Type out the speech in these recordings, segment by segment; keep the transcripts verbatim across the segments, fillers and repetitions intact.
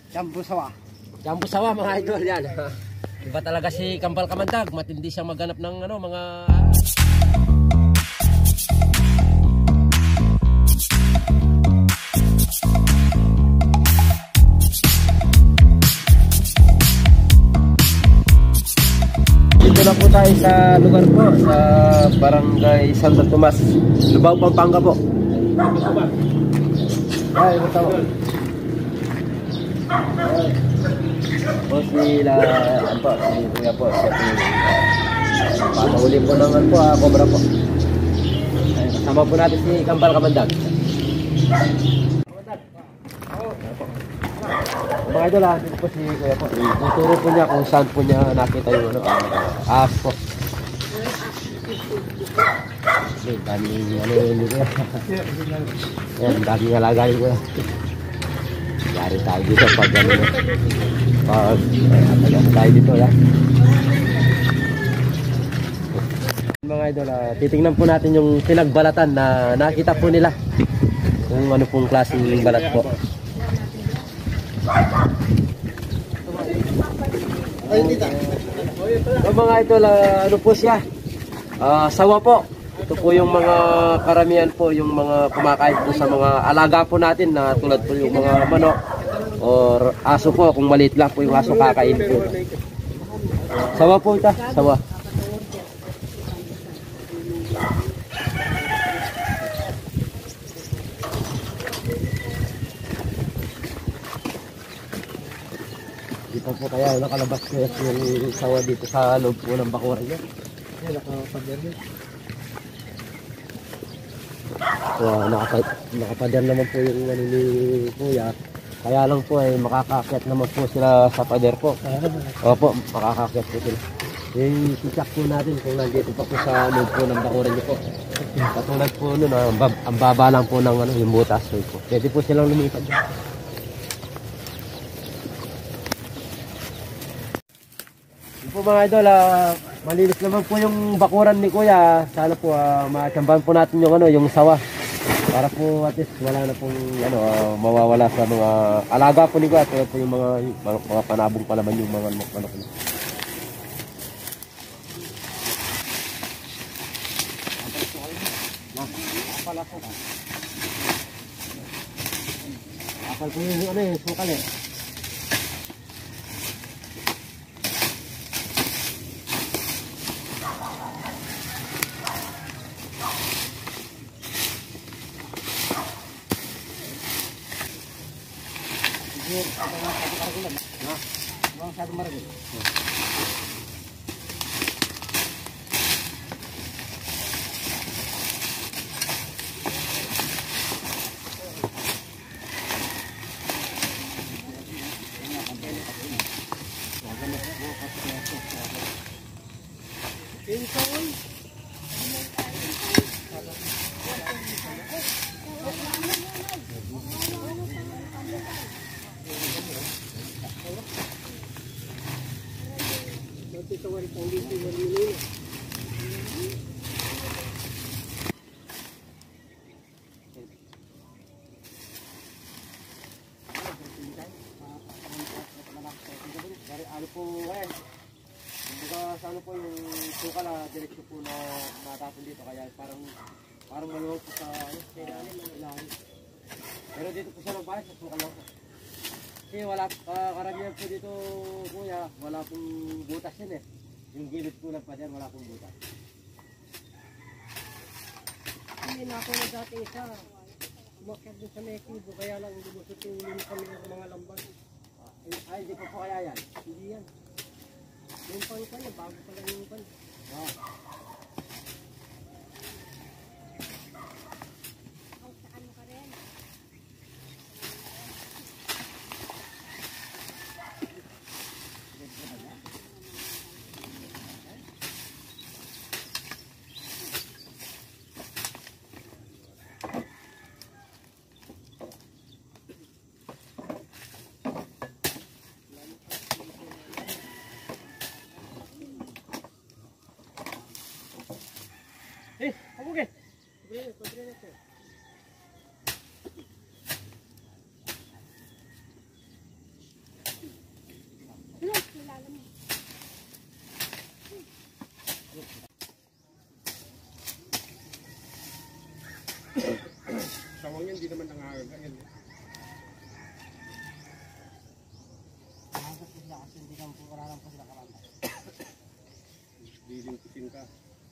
Jambu sawa. Jambu sawa mga idol yan. Iba talaga si Kambal Kamandag, matindi siyang maghanap ng ano mga Dito na po tayo sa lugar po, sa Barangay Santo Tomas, Lubao, Pampanga po. Ay, ito po. Po sila, ano po, si Kuya po, siya po. Patahuli po ng ano po, ah, cobra po. Ay, kasama po natin si Kambal Kamandag. Mga idol, ah, dito po si Kuya po. Tuturo po niya kung saan po niya nakita yung ano, ahas po. Okay, daming ano yun dito. Yan, daming alaga yun ko. Yari tayo dito pag ano na. Pag atagan tayo dito ya. Mga idol, ah, titingnan po natin yung pinagbalatan na nakita po nila. Kung ano pong klaseng balat po. Ay, tita. So, mga idol, uh, ano po siya? Uh, sawa po. Ito po yung mga karamihan po, yung mga kumakain po sa mga alaga po natin na tulad po yung mga manok or aso po. Kung maliit lang po yung aso, kakain po. Sawa po ito, sawa. Dito po kaya nakalabas ko yung sawa dito sa loob po ng bakuran niya. Ay, nakapader din. So, nakapad, nakapader naman po yung ano ni Kuya. Kaya lang po ay eh, makakakit naman po sila sa pader po. Opo, makakakit po sila. Yung sisak po natin kung nandito pa po sa loob po ng bakuran niyo po. Katulad po nun, ang, bab ang baba lang po ng ano, yung butas. So, po. Pwede po silang lumipad. Po mga idol, uh, malinis naman po yung bakuran ni Kuya. Sana po uh, matsambahan po natin yung ano, yung sawa. Para po at least wala na pong ano, uh, mawawala sa mga alaga po ni Kuya. Kaya po yung mga, mga, mga panabong palaman yung mga manok niya. Apal po yung ano yung sukal eh. Ano po eh, kumbaga sa ano po yung suka na direkto po na natapon dito kaya parang parang maluwag po sa ano, sa ilalim ng ilalim. Pero dito po sa loob sa suka lang po. Kasi wala, uh, karamihan po dito Kuya, wala pong butas yan eh. Yung gilid po ng pader, wala pong butas. Hindi na ako na dati isa. Umakyat doon sa Mekibo, kaya lang lumusot yung ulit kami ng mga lamban. Ay, hindi pa po kaya yan? Hindi yan. Yung pang kanya, bago pa lang yung pan. Ah. Sawang yan, hindi naman nangangaga yan. Nakasap ko sila kasi hindi kang pukaralan pa sila karanta. Lilimpitin ka.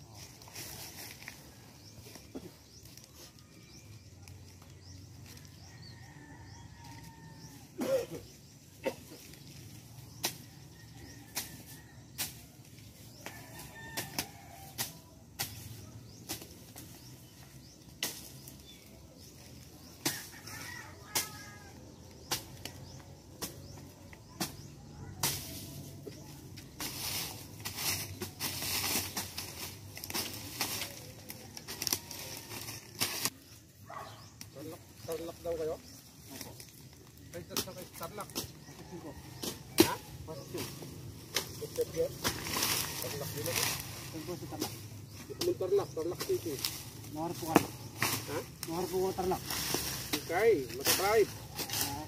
Tarlac daw kayo? Opo. Kahit sa kay Tarlac? Pasok ko. Ha? Pasok yun. Pasok yun? Tarlac din ako? Tungko sa Tarlac. Anong Tarlac? Tarlac City. Nahar po ka. Ha? Nahar po ko Tarlac. Ikay, matatribe. Ah.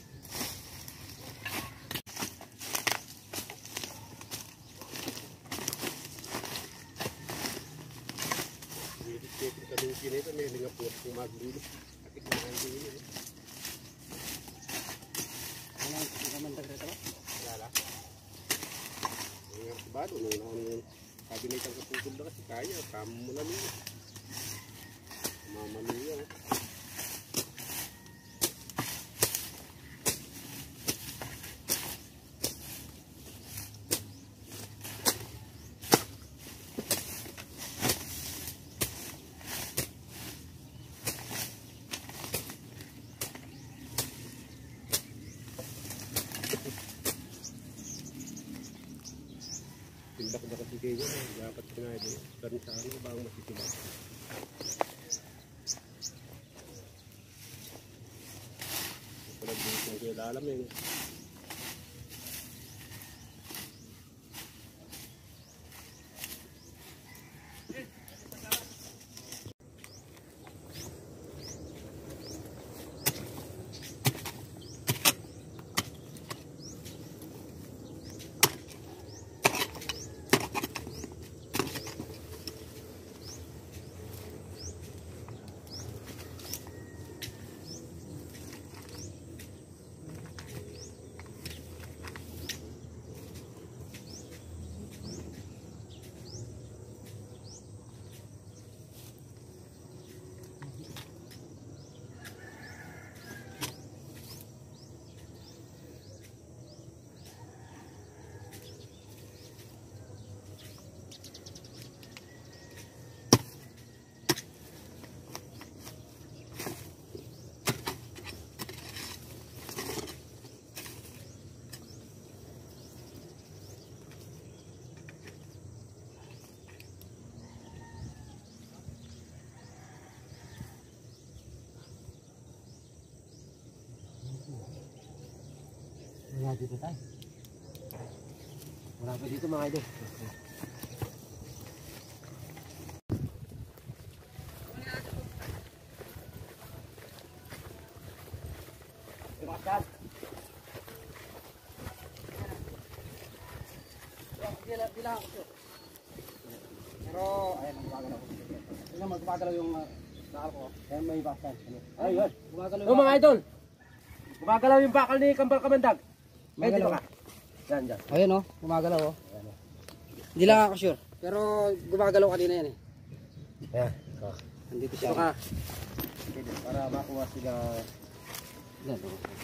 Dito kami kinita, may lingapot kung magdulo. Atik na ang dulo. Ano ang kamandag rito ba? Lala. Ngayon ba doon? Nung sabi na itang kaputol na kasi kaya. Kamo mo lang yun. Mamaluya. Tindak na kasi kayo na. Dapat sinabi doon. Karin sa ano ba ang masitibak? Pala dito yung kayo lalam yun. Wala dito tayo. Wala pa dito mga idol. Iwasan. Bilang bilang. Pero ayun gumagalaw. Tingnan mo gumagalaw yung bakal ko. Ayun may iwasan. Ayun. Gumagalaw. Oh mga idol. Gumagalaw yung bakal ni Kambal Kamandag. May dito ka. Yan, yan. Ayun oh, gumagalaw oh. Hindi lang ako sure. Pero gumagalaw kanina yan eh. Yan. Oh. Nandito Dito siya. ka. Para makuha sila. Yan.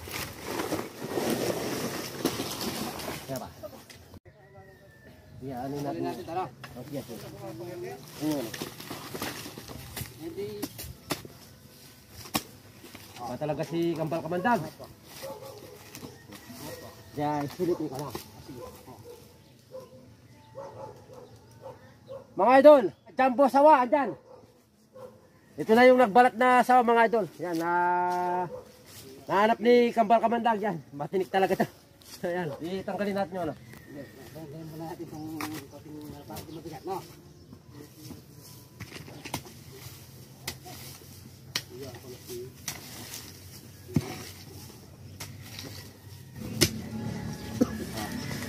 Kaya ba? Yan, ano Natin natin. natin tara. Okay, okay. Ayun. Hindi. Ba talaga si Kambal Kamandag. Yan, sulit ka na. Mga idol, jumbo sawa, andyan. Ito na yung nagbalat na sawa mga idol. Yan, na nahanap ni Kambal Kamandag yan. Matinik talaga ito. Yan, itanggalin natin yung ano. Ganyan muna natin itong konting para di mabigat, no?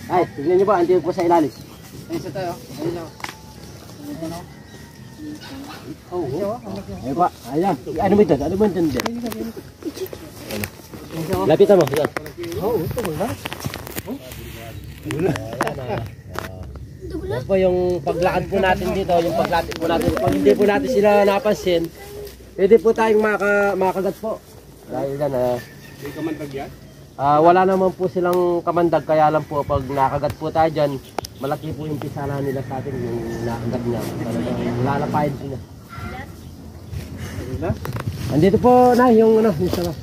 Ay, tignan nyo ba, andiyan po sa ilalim. Ayun sa tayo. Ayun lang. Ayun lang. Oo. Oh, oh. Ay pa, ayan. Ano mo ito? Ano mo ito? Lapitan mo. Yan. Oo, ito wala. Yan po yung paglakad po natin dito, yung paglakad po natin. Pag hindi po natin sila napansin, pwede po tayong maka, makagat po. Dahil yan, ah, May kamandag yan? ah, wala naman po silang kamandag, kaya lang po pag nakagat po tayo dyan, malaki po yung pisala nila sa atin, yung nakagat niya. Talagang lalapayin sila. Wala. Andito po na yung ano, yung sama.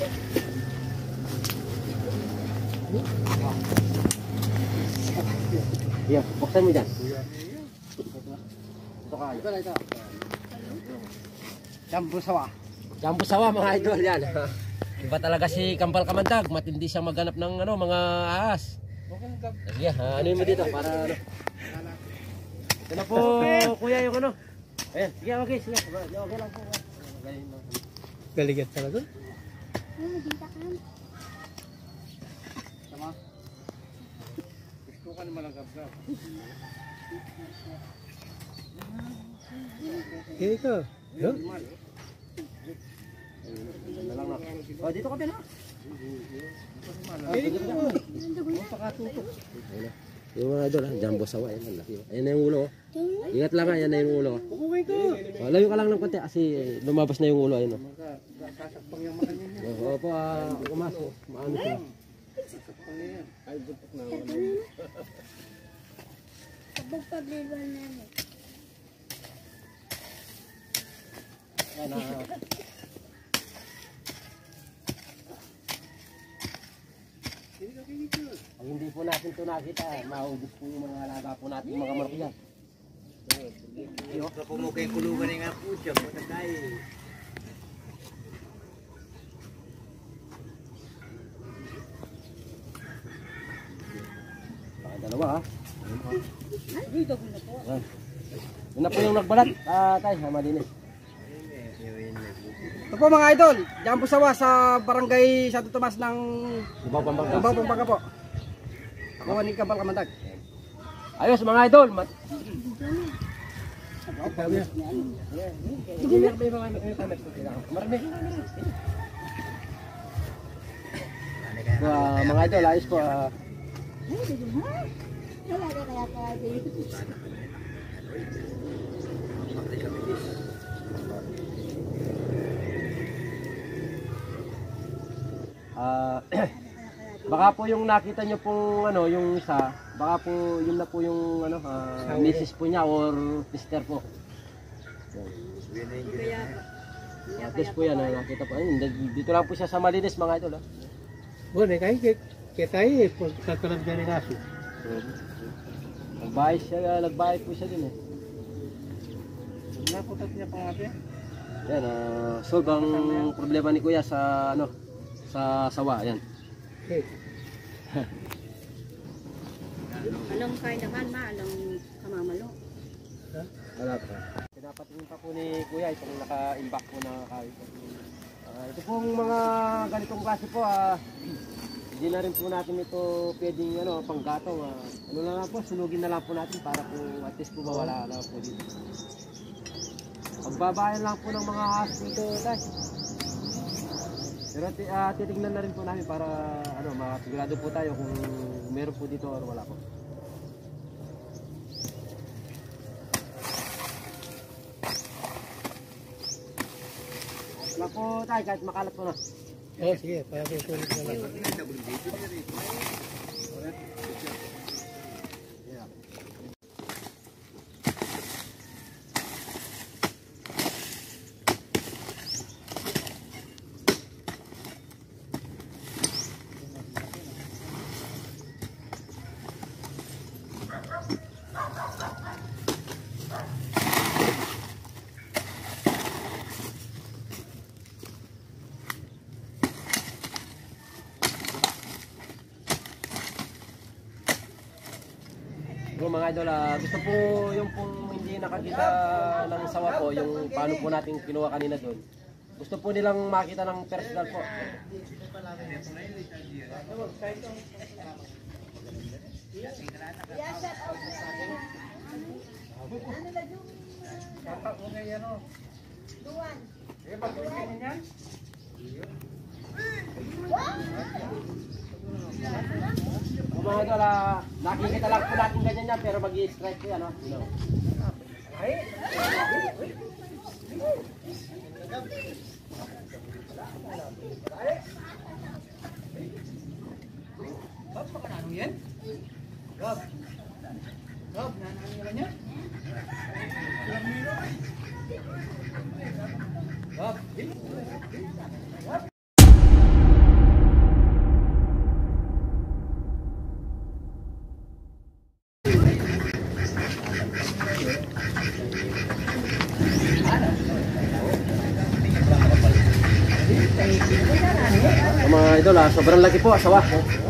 Yan, buksan mo dyan. Ito ka. Ito na ito. Jumbo sawa. Jumbo sawa mga idol yan. Iba talaga si Kampal Kamandag, matindi siyang maghanap ng ano, mga ahas. Sige, ah, ano mo dito para ano. Ito na po kuya yung ano. Ayan, sige okay, sige. Okay lang po. Galigat talaga. Sama. Gusto ka naman ang gabgab. Eh, ito. Yo. Oh, dito ka din ha. Eh, ito. Yung mga idol ha, jumbo sawa yan, laki. Ayan na yung ulo. Oh. Ingat lang ha, yan na yung ulo. Umuwi ko. Oh, layo ka lang ng konti kasi lumabas na yung ulo ayun. Oh. Sasakpang yung mga niya. Oo po, ah, umasok. Maano siya. Sasakpang yan. Ay, buntok na. Yan ah. Pag hindi po natin ito nakita, maubos po yung mga alaga po natin, yung mga markiyan. Sa pumukay kulungan nga po siya, matagay. Baka dalawa ha. Yan. Yun na po yung nagbalat. Ah, tay, ha, malinis. Ito po mga idol, Jumbo sawa sa barangay Santo Tomas ng Ibaw Pampanga. Ibaw Pampanga po. Gawa ni Kampal Kamandag. Ayos mga idol. Mat uh, mga idol, ayos po. Uh, Ah, baka po yung nakita nyo pong ano, yung isa, baka po yun na po yung ano, uh, misis po niya or sister po. At least po yan, ah, nakita po. Ayun, dito lang po siya sa Malinis mga idol. Ah. Bueno, kaya kaya tayo eh, pagkakalam dyan ng aso. Nagbahay siya, nagbahay po siya din eh. Naputat niya pang ate. Yan, uh, solve ang problema ni Kuya sa ano, sa sawa, yan. Okay. Alam kayo naman ma, alam kamamalo. Wala pa. Pinapatingin pa po ni Kuya itong naka-imbak po na kawit. Uh, ito pong mga ganitong klase po, ah, hindi na rin po natin ito pwedeng ano, panggatong. Ah, ano na lang po, sunugin na lang po natin para po at least po mawala na po dito. Pagbabayan lang po ng mga aso dito, guys. Pero uh, titignan na rin po namin para ano, masigurado po tayo kung meron po dito o wala po. Wala po tayo kahit makalat po na. Oh, sige, para po sulit na lang. Bro, mga idol, uh, gusto po yung pong hindi nakakita ng sawa po, yung paano po natin kinuha kanina doon. Gusto po nilang makita ng personal po. Kata mo ngayon o. Duwan. Eh, pag-ibigay niya yan? O mga idol, ah, nakikita lang po natin ganyan yan, pero mag-i-strike po yan, no? You know. Rob, baka nanong yan? Rob. Rob, nanong yan niya? Rob. O mga idol, ah, sobrang laki po, asawa.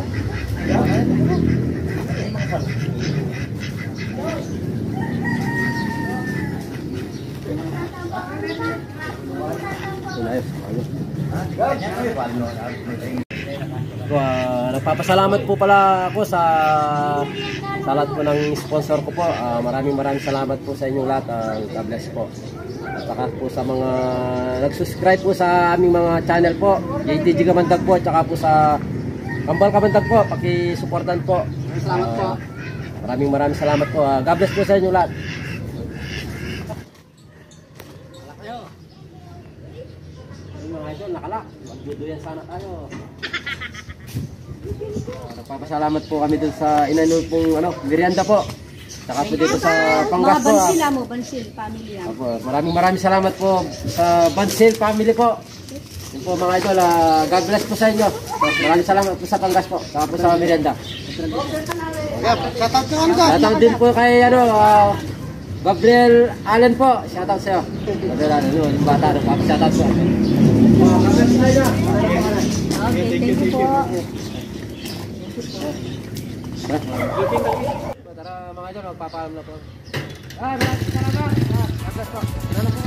So, ah, nagpapasalamat po pala ako sa sa lahat po ng sponsor ko po. Ah, maraming maraming salamat po sa inyong lahat. Ah, God bless po. At saka po sa mga nag-subscribe po sa aming mga channel po, J T G Kamandag po, at saka po sa Kambal Kamandag po, paki-supportan po. Salamat po. Maraming maraming salamat po. Ah, God bless po sa inyong lahat. Yung mga idol, nakala. Magduduyan sana tayo. Uh, nagpapasalamat po kami dun sa inano pong ano, merienda po. Saka po dito sa Pangas po. Mga Bansil mo, Bansil family yan. Opo, maraming maraming salamat po sa Bansil family po. Yun po mga idol, uh, God bless po sa inyo. Maraming salamat po sa Pangas po. Saka po sa merienda. Shoutout din po kay ano, uh, Gabriel Allen po. Shoutout sa'yo. Gabriel Allen, yung bata, shoutout po. Okay, thank you po. Tara mga idol, magpapaalam na po. Ah, maraming salamat. Ah, God bless po. Salamat po.